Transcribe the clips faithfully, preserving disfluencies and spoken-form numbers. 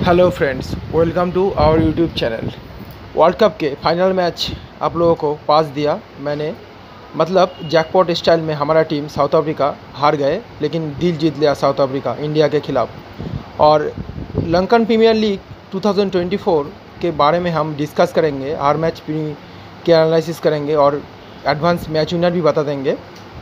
Hello friends, welcome to our YouTube channel. World cup के final match आप लोगों को पास दिया मैंने, मतलब जैकपॉट स्टाइल में हमारा टीम साउथ अफ्रीका हार गए, लेकिन दिल जीत लिया साउथ अफ्रीका इंडिया के खिलाफ। और लंकन प्रीमियर लीग दो हज़ार चौबीस के बारे में हम डिस्कस करेंगे, हर मैच के एनालिसिस करेंगे और एडवांस मैच विनर भी बता देंगे।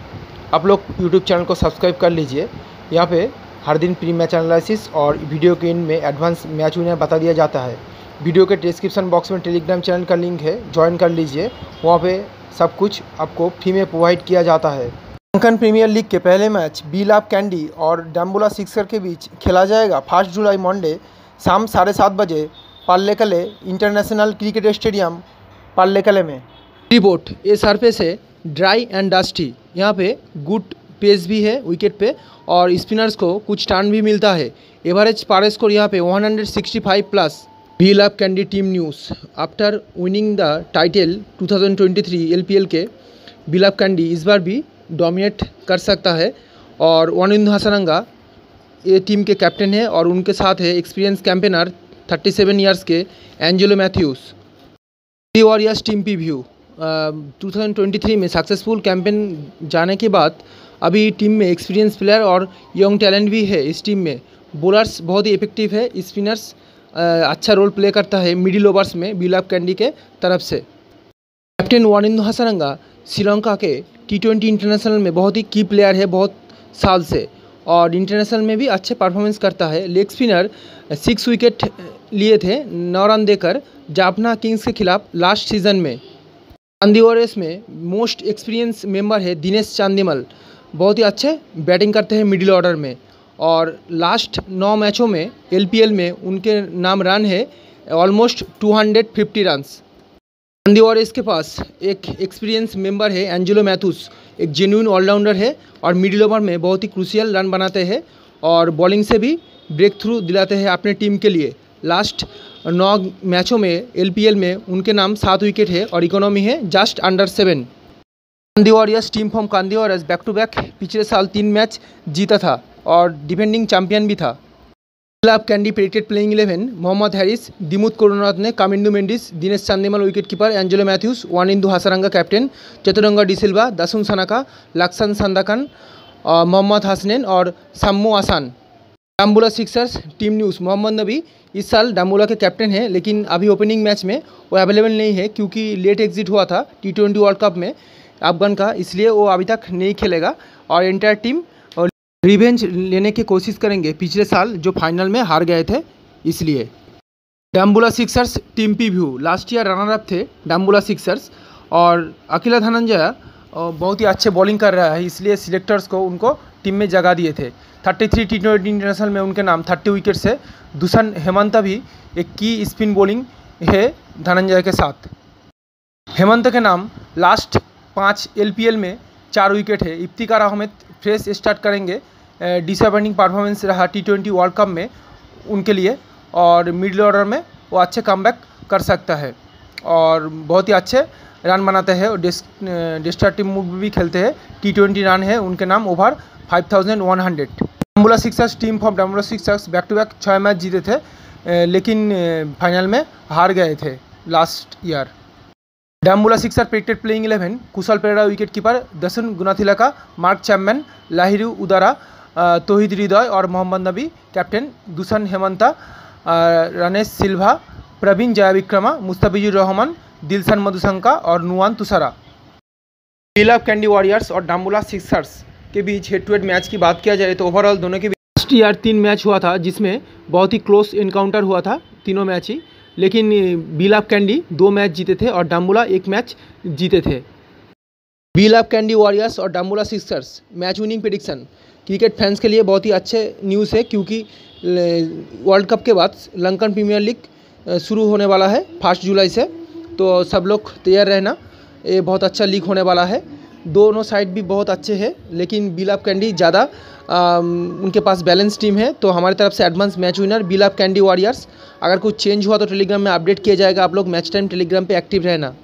आप लोग यूट्यूब चैनल को सब्सक्राइब कर लीजिए। यहाँ पे हर दिन प्री मैच एनालिसिस और वीडियो के इन में एडवांस मैच विनर बता दिया जाता है। वीडियो के डिस्क्रिप्शन बॉक्स में टेलीग्राम चैनल का लिंक है, ज्वाइन कर लीजिए। वहाँ पे सब कुछ आपको फ्री में प्रोवाइड किया जाता है। लंकन प्रीमियर लीग के पहले मैच बी लाभ कैंडी और डम्बुला सिक्सर के बीच खेला जाएगा फर्स्ट जुलाई मंडे शाम साढ़े सात बजे Pallekele international cricket stadium Pallekele में। रिपोर्ट, ये सरफेस है ड्राई एंड डस्टी। यहाँ पे गुड पेस भी है विकेट पे और स्पिनर्स को कुछ टर्न भी मिलता है। एवरेज पार स्कोर यहाँ पे एक सौ पैंसठ plus. B love Kandy team news, after winning the title दो हज़ार तेईस एलपीएल के बी लाभ कैंडी इस बार भी डोमिनेट कर सकता है। और वानिंदु हसरंगा ये टीम के कैप्टन है और उनके साथ है एक्सपीरियंस कैंपेनर सैंतीस इयर्स के Angelo Mathews. Warriors team preview, दो हज़ार तेईस में सक्सेसफुल कैंपेन जाने के बाद अभी टीम में एक्सपीरियंस प्लेयर और यंग टैलेंट भी है। इस टीम में बॉलर्स बहुत ही इफेक्टिव है, स्पिनर्स अच्छा रोल प्ले करता है मिडिल ओवर्स में बी लाभ कैंडी के तरफ से। कैप्टन वानिंदु हसरंगा श्रीलंका के टी ट्वेंटी इंटरनेशनल में बहुत ही की प्लेयर है बहुत साल से, और इंटरनेशनल में भी अच्छे परफॉर्मेंस करता है। लेग स्पिनर सिक्स विकेट लिए थे नौ रन देकर जाफना किंग्स के खिलाफ लास्ट सीजन में। चांदी वॉरियर्स में मोस्ट एक्सपीरियंस मेंबर है दिनेश चांदिमल, बहुत ही अच्छे बैटिंग करते हैं मिडिल ऑर्डर में, और लास्ट नौ मैचों में एलपीएल में उनके नाम रन है ऑलमोस्ट दो सौ पचास रन्स। चांदी वॉरियर्स के पास एक एक्सपीरियंस मेंबर है एंजेलो मैथ्यूज़, एक जेन्युइन ऑलराउंडर है और मिडिल ओवर में बहुत ही क्रूशियल रन बनाते हैं और बॉलिंग से भी ब्रेक थ्रू दिलाते हैं अपने टीम के लिए। लास्ट नौ मैचों में एलपीएल में उनके नाम सात विकेट है और इकोनॉमी है just under seven. Kandy warriors team from Kandy warriors back to back पिछले साल तीन मैच जीता था और डिफेंडिंग चैंपियन भी था। B love Kandy predicted playing eleven Mohammad Haris, Dimuth Karunaratne, Kamindu Mendis, Dinesh Chandimal wicket keeper, Angelo Mathews, Wanindu Hasaranga captain, Chathuranga de Silva, Dasun Shanaka, Lakshan Sandakan, Mohammad Hasnain और साम्मू आसान। Dambulla sixers team news, Mohammad Nabi इस साल डम्बुला के कैप्टन हैं, लेकिन अभी ओपनिंग मैच में वो अवेलेबल नहीं है क्योंकि लेट एग्जिट हुआ था टी ट्वेंटी वर्ल्ड कप में अफगान का, इसलिए वो अभी तक नहीं खेलेगा। और एंटायर टीम रिवेंज लेने की कोशिश करेंगे पिछले साल जो फाइनल में हार गए थे, इसलिए। Dambulla sixers team preview, last year runner up थे डम्बुला सिक्सर्स और अखिला धनंजय बहुत ही अच्छे बॉलिंग कर रहा है, इसलिए सिलेक्टर्स को उनको टीम में जगह दिए थे। तैंतीस टी ट्वेंटी इंटरनेशनल में उनके नाम तीस विकेट से। दूषण हेमंत भी एक की स्पिन बॉलिंग है धनंजय के साथ। हेमंत के नाम लास्ट पाँच एलपीएल में चार विकेट है। इफ्तिकार अहमद फ्रेश स्टार्ट करेंगे, डिसअपॉइंटिंग परफॉर्मेंस रहा टी ट्वेंटी वर्ल्ड कप में उनके लिए, और मिडिल ऑर्डर में वो अच्छे कमबैक कर सकता है और बहुत ही अच्छे रन बनाते हैं और डिस्ट्रक्टिव मूव भी खेलते हैं। टी ट्वेंटी रन है उनके नाम over five thousand one hundred. Dambulla sixers team for Dambulla sixers back to back छः मैच जीते थे, लेकिन फाइनल में हार गए थे last year. Dambulla sixer predicted playing eleven, Kusal Perera wicket keeper, Dasun Gunathilaka, Mark Chapman, Lahiru Udara, Towhid Hridoy और मोहम्मद नबी कैप्टन, दूषण हेमंता, रनेश सिल्वा, प्रवीण जयविक्रमा, मुस्तफिजुर रहमान, दिलशन मधुशंका और Nuwan Thushara. B love Kandy warriors और डम्बुला सिक्सर्स के बीच हेड टू हेड मैच की बात किया जाए तो ओवरऑल दोनों के बीच लास्ट ईयर तीन मैच हुआ था, जिसमें बहुत ही क्लोज इनकाउंटर हुआ था तीनों मैच ही, लेकिन बी लाभ कैंडी दो मैच जीते थे और डम्बुला एक मैच जीते थे। बी लाभ कैंडी वॉरियर्स और Dambulla sixers match winning prediction cricket fans के लिए बहुत ही अच्छे न्यूज़ है, क्योंकि वर्ल्ड कप के बाद लंकन प्रीमियर लीग शुरू होने वाला है फर्स्ट जुलाई से, तो सब लोग तैयार रहना, ये बहुत अच्छा लीग होने वाला है। दोनों साइड भी बहुत अच्छे हैं, लेकिन बी लाभ कैंडी ज़्यादा उनके पास बैलेंस टीम है, तो हमारी तरफ से advance match winner B love Kandy warriors. अगर कुछ चेंज हुआ तो टेलीग्राम में अपडेट किया जाएगा, आप लोग मैच टाइम टेलीग्राम पे एक्टिव रहना।